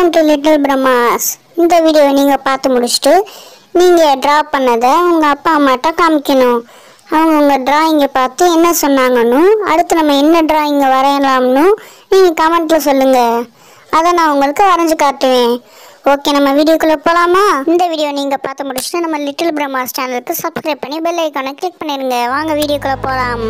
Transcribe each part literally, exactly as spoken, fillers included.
Welcome to little BrahMos. இந்த வீடியோவை நீங்கள் பார்த்து முடிச்சுட்டு நீங்கள் ட்ரா பண்ணதை உங்கள் அப்பா அம்மாட்ட காமிக்கணும். அவங்க உங்கள் ட்ராயிங்கை பார்த்து என்ன சொன்னாங்கன்னு, அடுத்து நம்ம என்ன ட்ராயிங்கை வரையலாம்னு நீங்கள் கமெண்ட்டில் சொல்லுங்கள். அதை நான் உங்களுக்கு வரைஞ்சி காட்டுவேன். ஓகே, நம்ம வீடியோக்குள்ளே போகலாமா? இந்த வீடியோ நீங்கள் பார்த்து முடிச்சுட்டு நம்ம லிட்டில் பிரம்மாஸ் சேனலுக்கு சப்ஸ்கிரைப் பண்ணி பெல் ஐக்கானை கிளிக் பண்ணிடுங்க. வாங்க வீடியோக்குள்ளே போகலாம்.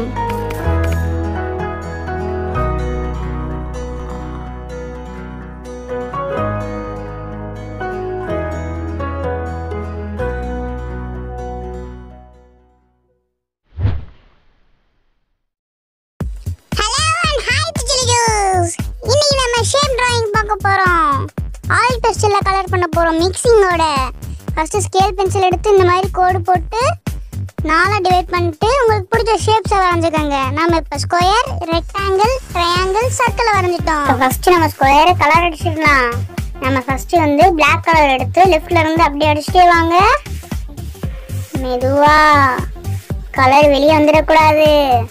ஷேப் டிராயிங் பார்க்க போறோம். ஆயில் பென்சில்ல கலர் பண்ண போறோம் மிக்சிங்கோட. ஃபர்ஸ்ட் ஸ்கேல் பென்சில் எடுத்து இந்த மாதிரி கோடு போட்டு நாலா டிவைட் பண்ணிட்டு உங்களுக்கு பிடிச்ச ஷேப்ஸை வரைஞ்சுக்கோங்க. நம்ம இப்போ ஸ்கொயர், ரெக்டாங்கிள், ட்ரையாங்கிள், சர்க்கிள் வரைஞ்சிட்டோம். ஃபர்ஸ்ட் நம்ம ஸ்கொயரை கலர் அடிச்சிடலாம். நம்ம ஃபர்ஸ்ட் வந்து பிளாக் கலர் எடுத்து லெஃப்ட்ல இருந்து அப்படியே அடிச்சுட்டே வாங்க. மெதுவா, கலர் வெளியே வந்துடக்கூடாது.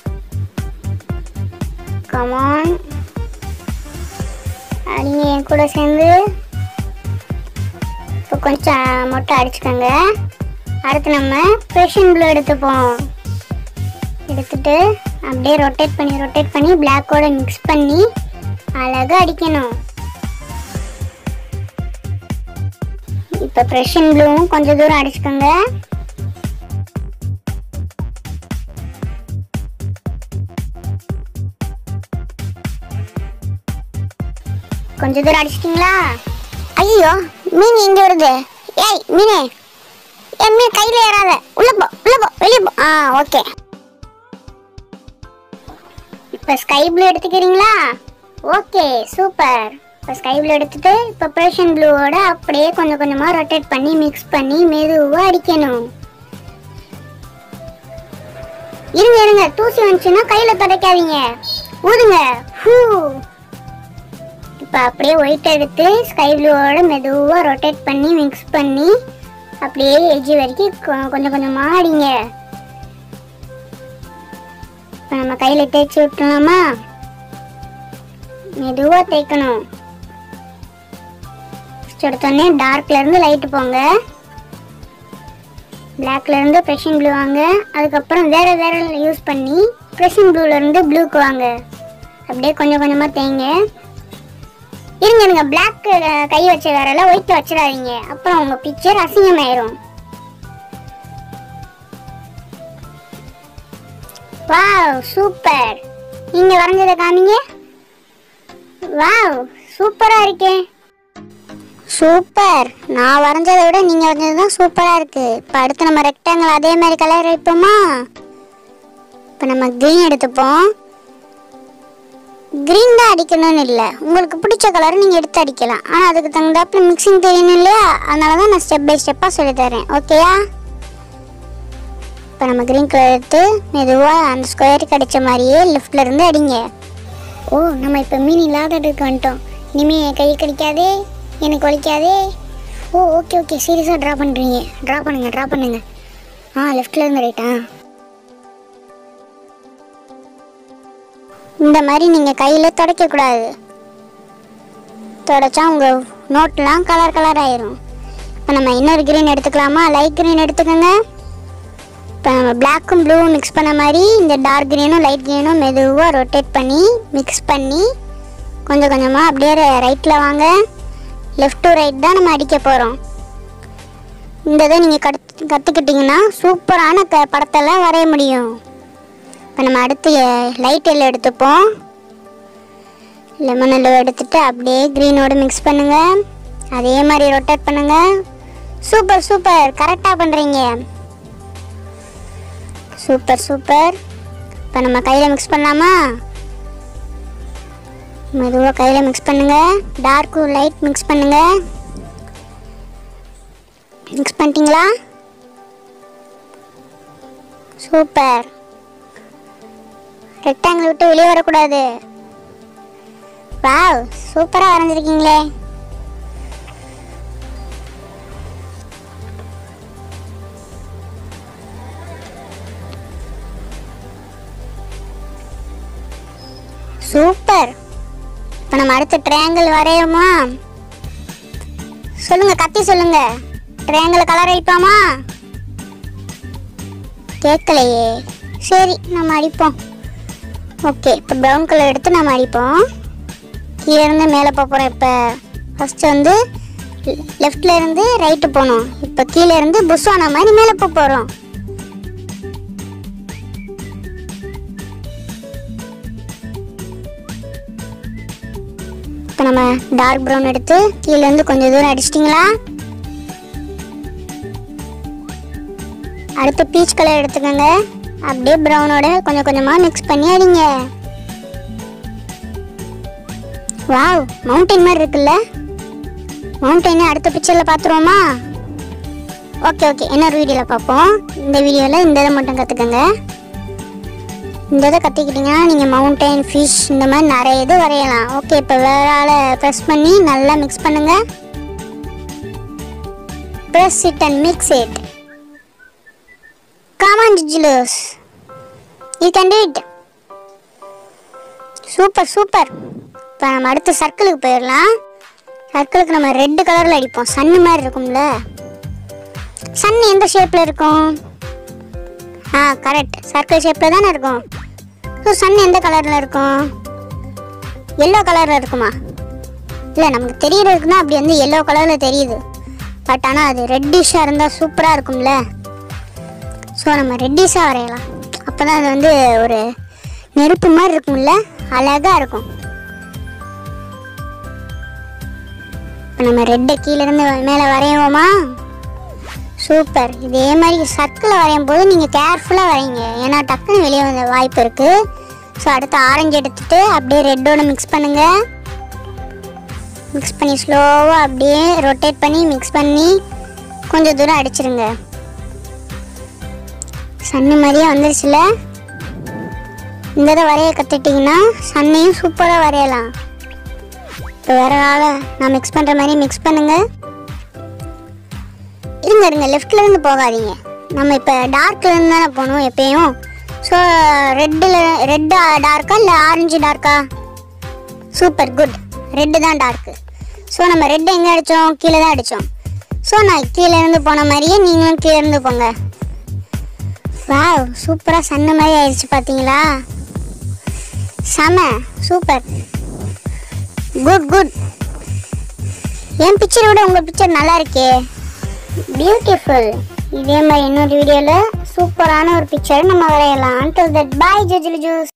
கமான், அடிங்க என் கூட சேர்ந்து. இப்போ கொஞ்சம் மொட்டை அடிச்சுக்கோங்க. அடுத்து நம்ம ப்ரெஷன் ப்ளூ எடுத்துப்போம். எடுத்துட்டு அப்படியே ரொட்டேட் பண்ணி ரொட்டேட் பண்ணி பிளாக்கோட மிக்ஸ் பண்ணி அழகாக அடிக்கணும். இப்போ ப்ரெஷன் ப்ளூவும் கொஞ்சம் தூரம் அடிச்சுக்கோங்க. கொஞ்சம் தூரம் அடிச்சிட்டிங்களா? ஐயோ, மீன் எங்கே வருது? ஏய் மீனே, என் மீன் கையில் ஏறாத. உள்ள போ, உள்ள போ, வெளியே போ. ஆ ஓகே. இப்போ ஸ்கை ப்ளூ எடுத்துக்கிறீங்களா? Okay, super. இப்போ ஸ்கை ப்ளூ எடுத்துட்டு இப்போ ப்ரெஷன் ப்ளூவோட அப்படியே கொஞ்சம் கொஞ்சமாக ரொட்டேட் பண்ணி மிக்ஸ் பண்ணி மெதுவாக அடிக்கணும். இருங்க இருங்க, தூசி வந்துச்சுன்னா கையில் துடைக்காதீங்க, ஊதுங்க. ஹூ. இப்போ அப்படியே ஒயிட் எடுத்து ஸ்கை ப்ளூவோட மெதுவாக ரொட்டேட் பண்ணி மிக்ஸ் பண்ணி அப்படியே எட்ஜ் வரைக்கும் கொஞ்சம் கொஞ்சமாக அடிங்க. இப்போ நம்ம கையில் தேய்ச்சி விட்டுலாமா? மெதுவாக தேய்க்கணும். ஃபஸ்ட் எடுத்தோடனே டார்க்லேருந்து லைட்டு போங்க, பிளாக்லேருந்து ப்ரெஷன் ப்ளூ வாங்க. அதுக்கப்புறம் வேறு வேறு யூஸ் பண்ணி ப்ரெஷன் ப்ளூலேருந்து ப்ளூக்கு வாங்க. அப்படியே கொஞ்சம் கொஞ்சமாக தேய்ங்க. இருங்க இருங்க, பிளாக் கை வச்ச வேறல ஒயிட் வச்சிடாதீங்க, அப்புறம் உங்க பிக்சர் அசிங்கமாயிரும். Wow, super. நீங்க வரைஞ்சத காமிங்க. வாவ், சூப்பரா இருக்கே. சூப்பர். நான் வரைஞ்சதை விட நீங்க வரைஞ்சது தான் சூப்பரா இருக்கு. இப்போ அடுத்து நம்ம ரெக்டாங்கிள் அதே மாதிரி கலர் வைப்போமா? இப்போ நம்ம கிரீன் எடுத்துப்போம். கிரீன் தான் அடிக்கணும்னு இல்லை, உங்களுக்கு பிடிச்ச கலர் நீங்கள் எடுத்து அடிக்கலாம். ஆனால் அதுக்கு தகுந்தாப்புல மிக்சிங் தெரியணும் இல்லையா? அதனால தான் நான் ஸ்டெப் பை ஸ்டெப்பாக சொல்லித்தரேன். ஓகேயா? இப்போ நம்ம கிரீன் கலர் எடுத்து மெதுவாக அந்த ஸ்கொயருக்கு அடித்த மாதிரியே லெஃப்டில் இருந்து அடிங்க. ஓ, நம்ம இப்போ மீன் இல்லாத இடத்துக்கு வந்துட்டோம். இனிமேல் என் கை கடிக்காதே, எனக்கு வலிக்காதே. ஓ ஓகே ஓகே, சீரியஸாக ட்ரா பண்ணுறீங்க. ட்ரா பண்ணுங்க ட்ரா பண்ணுங்க. ஆ, லெஃப்டில் இருந்து ரைட்டா? இந்த மாதிரி நீங்கள் கையில் துடைக்கக்கூடாது. துடைச்சா உங்கள் நோட்லாம் கலர் கலர் ஆயிரும். இப்போ நம்ம இன்னொரு க்ரீன் எடுத்துக்கலாமா? லைட் க்ரீன் எடுத்துக்கோங்க. இப்போ நம்ம பிளாக்கும் ப்ளூவும் மிக்ஸ் பண்ண மாதிரி இந்த டார்க் க்ரீனும் லைட் க்ரீனும் மெதுவாக ரொட்டேட் பண்ணி மிக்ஸ் பண்ணி கொஞ்சம் கொஞ்சமாக அப்படியே ரைட்டில் வாங்க. லெஃப்ட் டு ரைட் தான் நம்ம அடிக்க போகிறோம். இந்த இதை நீங்கள் கற்று கற்றுக்கிட்டிங்கன்னா சூப்பரான க படத்தெல்லாம் வரைய முடியும். இப்போ நம்ம அடுத்து லைட் எல்லோ எடுத்துப்போம். லெமன் எல்லோ எடுத்துட்டு அப்படியே க்ரீனோடு மிக்ஸ் பண்ணுங்கள். அதே மாதிரி ரொட்டேட் பண்ணுங்கள். சூப்பர் சூப்பர், கரெக்டாக பண்ணுறீங்க. Super super. இப்போ நம்ம கையில் மிக்ஸ் பண்ணலாமா? மெதுவாக கையில் மிக்ஸ் பண்ணுங்கள். டார்க்கும் லைட் மிக்ஸ் பண்ணுங்கள். மிக்ஸ் பண்ணிட்டீங்களா? சூப்பர். ரெக்டாங்கிள் விட்டு வெளியே வரக்கூடாது. வாவ், சூப்பராக வரைஞ்சிருக்கீங்களே. சூப்பர். இப்போ நம்ம அடுத்த ட்ரையாங்கிள் வரையுமா? சொல்லுங்க, கத்தி சொல்லுங்க. ட்ரையாங்கிள் கலர் அடிப்பாமா? கேட்கலையே. சரி, நம்ம அடிப்போம். ஓகே, இப்போ ப்ரௌன் கலர் எடுத்து நம்ம அடிப்போம். கீழே இருந்து மேலே போக போகிறோம். இப்போ ஃபஸ்ட்டு வந்து லெஃப்டில் இருந்து ரைட்டு போகணும். இப்போ கீழே இருந்து புஷ்வானா மாதிரி மேலே போக போகிறோம். இப்போ நம்ம டார்க் ப்ரௌன் எடுத்து கீழே இருந்து கொஞ்சம் தூரம் அடிச்சிட்டிங்களா? அடுத்து பீச் கலர் எடுத்துக்கோங்க. அப்படியே ப்ரௌனோட கொஞ்சம் கொஞ்சமாக மிக்ஸ் பண்ணி அடிங்க. வாவ், மவுண்டைன் மாதிரி இருக்குல்ல? மவுண்டைனை அடுத்த பிக்சரில் பார்த்துருவோமா? ஓகே ஓகே, இன்னொரு வீடியோவில் பார்ப்போம். இந்த வீடியோவில் இந்த இதை மட்டும் கற்றுக்கங்க. இந்த இதை கற்றுக்கிட்டிங்கன்னா நீங்கள் மவுண்டைன், ஃபிஷ் இந்த மாதிரி நிறைய இது வரையலாம். ஓகே, இப்போ வேற ஆளை ப்ரெஸ் பண்ணி நல்லா மிக்ஸ் பண்ணுங்கள். Press it and mix it. Come on, Jujulus. You can do it. Super super. இப்போ நம்ம அடுத்த சர்க்கிளுக்கு போயிடலாம். சர்க்கிளுக்கு நம்ம ரெட் கலரில் அடிப்போம். சன்னு மாதிரி இருக்கும்ல? சன்னு எந்த ஷேப்பில் இருக்கும்? ஆ, கரெக்ட், சர்க்கிள் ஷேப்பில் தானே இருக்கும். ஸோ சன்னு எந்த கலரில் இருக்கும்? எல்லோ கலரில் இருக்குமா? இல்லை, நமக்கு தெரியறதுக்குன்னா அப்படி வந்து எல்லோ கலரில் தெரியுது. பட் ஆனால் அது ரெட்டிஷாக இருந்தால் சூப்பராக இருக்கும்ல? ஸோ நம்ம ரெட்டிஷாக வரையலாம். அப்போ தான் அது வந்து ஒரு நெருப்பு மாதிரி இருக்கும்ல, அழகாக இருக்கும். இப்போ நம்ம ரெட்டை கீழேருந்து மேலே வரைவோமா? சூப்பர். இதே மாதிரி சர்க்கிளை வரையும் போது நீங்கள் கேர்ஃபுல்லாக வரைங்க, ஏன்னா டக்குன்னு வெளியே வந்த வாய்ப்பு இருக்குது. ஸோ அடுத்து ஆரஞ்சு எடுத்துகிட்டு அப்படியே ரெட்டோட மிக்ஸ் பண்ணுங்கள். மிக்ஸ் பண்ணி ஸ்லோவாக அப்படியே ரொட்டேட் பண்ணி மிக்ஸ் பண்ணி கொஞ்சம் தூரம் அடிச்சிருங்க. சன்னு மாதிரியே வந்துருச்சுல? இந்த இதை வரைய கற்றுட்டிங்கன்னா சன்னையும் சூப்பராக வரையலாம். இப்போ வேறு ஆளை நான் மிக்ஸ் பண்ணுற மாதிரி மிக்ஸ் பண்ணுங்கள். இருங்க இருங்க, லெஃப்ட்லேருந்து போகாதீங்க. நம்ம இப்போ டார்க்லேருந்து தானே போகணும் எப்பயும். ஸோ ரெட்டில் ரெட்டு டார்க்கா இல்லை ஆரஞ்சு டார்க்கா? Super, good. ரெட்டு தான் டார்க்கு. ஸோ நம்ம ரெட்டு எங்கே அடித்தோம்? கீழே தான் அடித்தோம். ஸோ நான் கீழே இருந்து போன மாதிரியே நீங்களும் கீழே இருந்து போங்க. வாவ், சூப்பராக சன்ன மாதிரி ஆயிடுச்சு பார்த்தீங்களா? செம சூப்பர், குட் குட். என் பிக்சரை விட உங்கள் பிக்சர் நல்லா இருக்கே, பியூட்டிஃபுல். இதே மாதிரி இன்னொரு வீடியோவில் சூப்பரான ஒரு பிக்சரை நம்ம வரையலாம். Until that, bye Jujulu Juice.